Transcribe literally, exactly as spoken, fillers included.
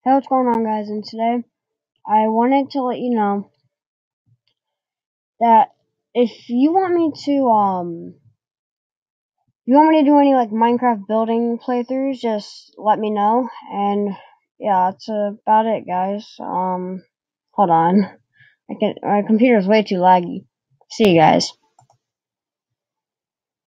Hey, what's going on, guys? And today, I wanted to let you know that if you want me to, um, if you want me to do any, like, Minecraft building playthroughs, just let me know. And, yeah, that's about it, guys. Um, hold on. I can, my computer's way too laggy. See you guys.